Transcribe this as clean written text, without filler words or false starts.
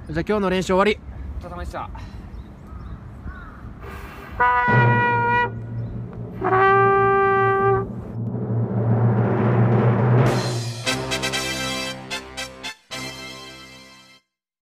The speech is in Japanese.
じゃあ今日の練習終わり。 お疲れ様でした。